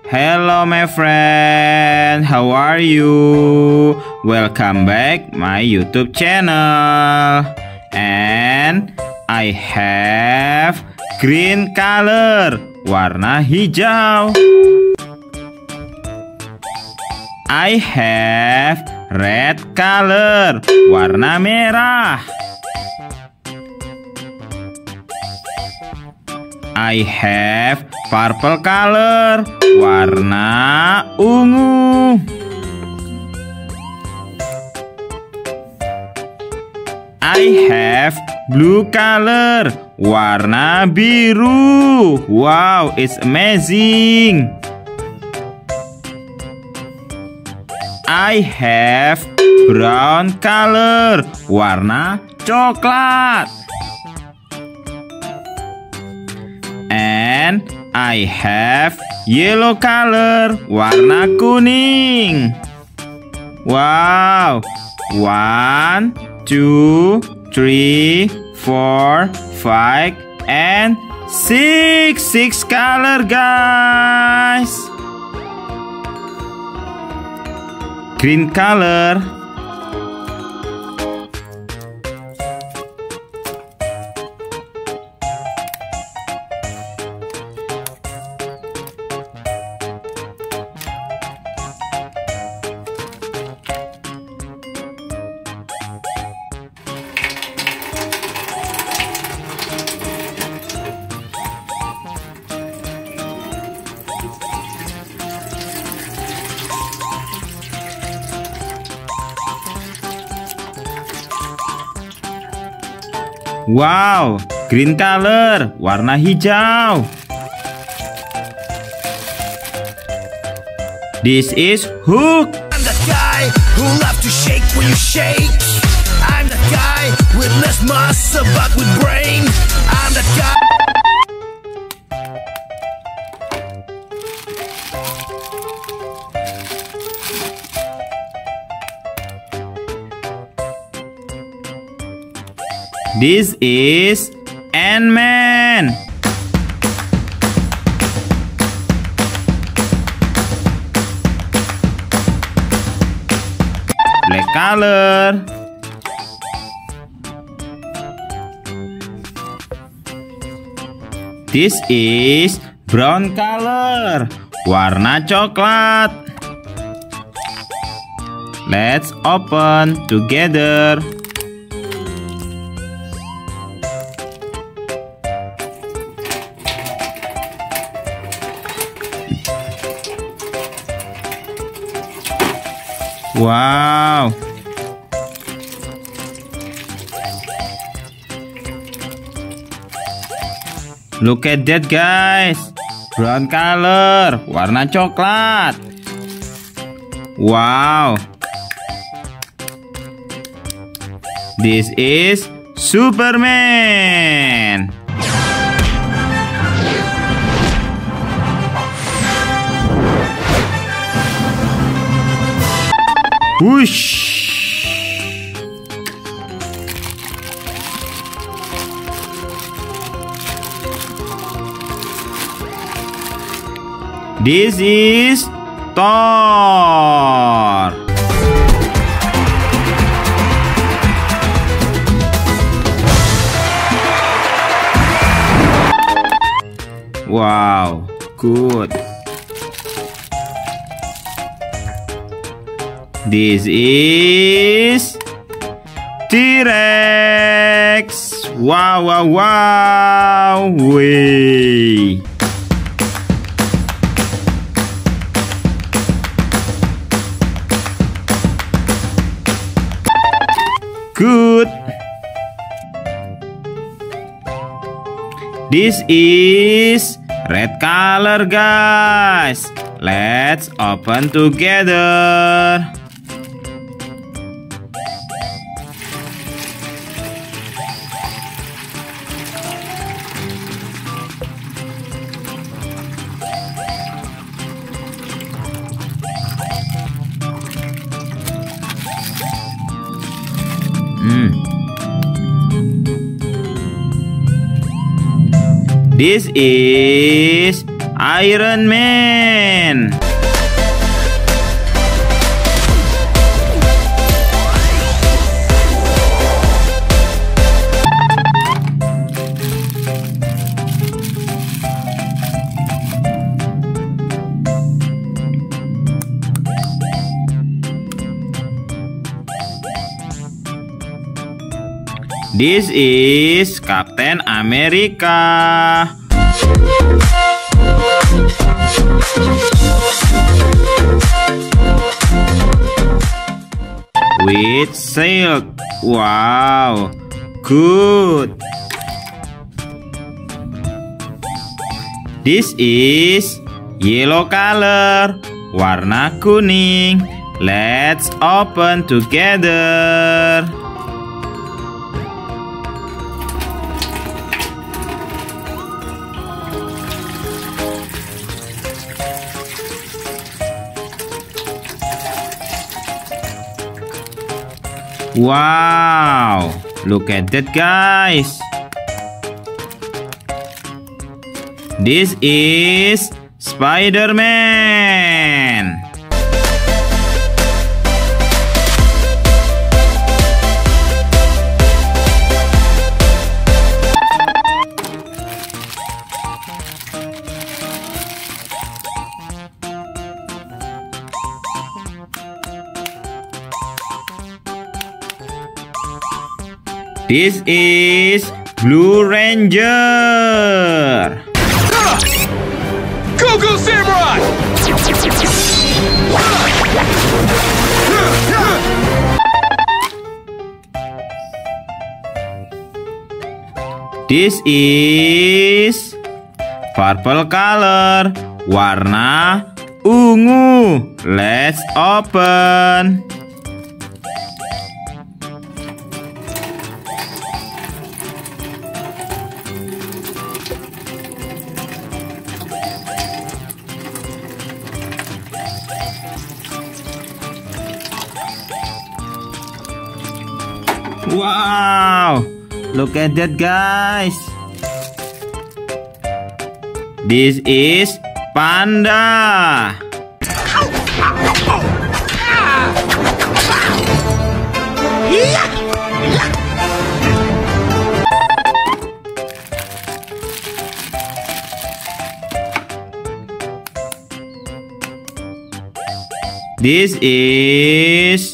Hello my friend, how are you? Welcome back my YouTube channel. And I have green color, warna hijau. I have red color, warna merah. I have purple color, warna ungu. I have blue color, warna biru. Wow, it's amazing. I have brown color, warna coklat. And I have yellow color, warna kuning. Wow, 1, 2, 3, 4, 5, and 6 color, guys. Green color. Wow, green color, warna hijau. This is Hook. I'm the guy who loves to shake when you shake. I'm the guy with less muscle but with brain. I'm the guy. This is Ant-Man. Black color. This is brown color, warna coklat. Let's open together. Wow. Look at that, guys. Brown color, warna coklat. Wow. This is Superman. Whoosh! This is Thor. Wow, good. This is T-Rex. Wow, wow, wow. Way. Good. This is red color, guys. Let's open together. This is Iron Man. This is Captain America. With silk. Wow, good. This is yellow color. Warna kuning. Let's open together. Wow, look at that, guys. This is Spider-Man. This is Blue Ranger. Go, go, Samurai! This is purple color. Warna ungu. Let's open. Wow, look at that, guys. This is Panda. This is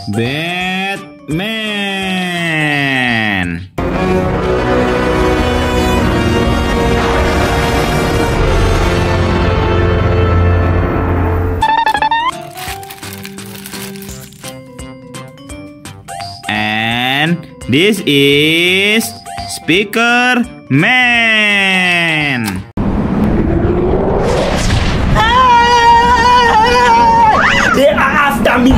Batman. And this is Speaker Man. They are after me.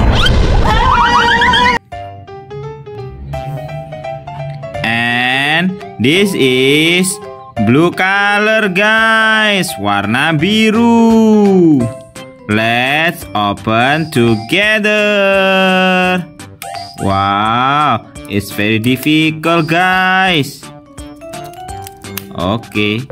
And this is blue color, guys. Warna biru. Let's open together. Wow, it's very difficult, guys. Okay.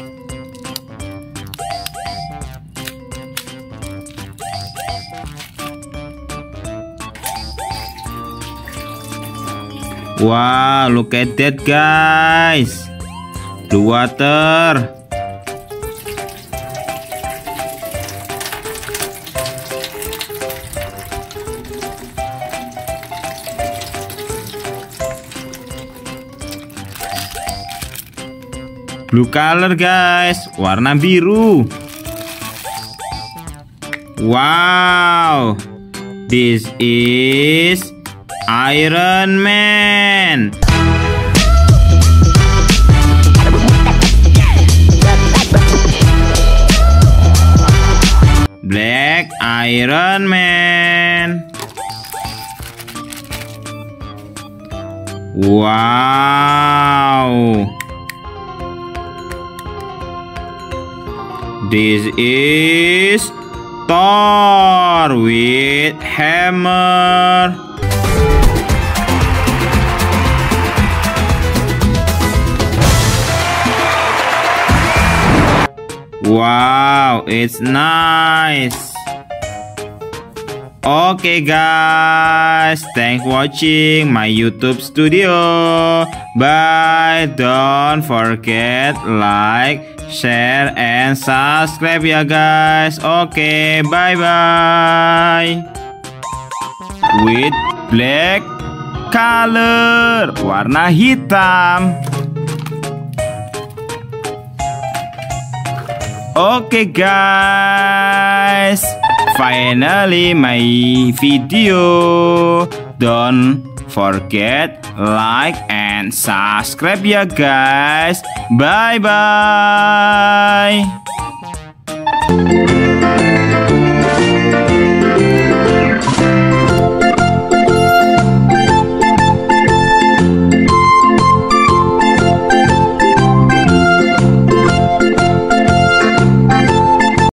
Wow, look at that, guys. Blue water. Blue color, guys. Warna biru. Wow, this is Iron Man. Black Iron Man. Wow. This is Thor with hammer. Wow, it's nice. Okay guys, thanks for watching my YouTube studio. Bye. Don't forget like, share, and subscribe ya guys. Okay, bye bye. With black color, warna hitam. Okay guys, finally my video. Don't forget like and subscribe ya guys. Bye bye.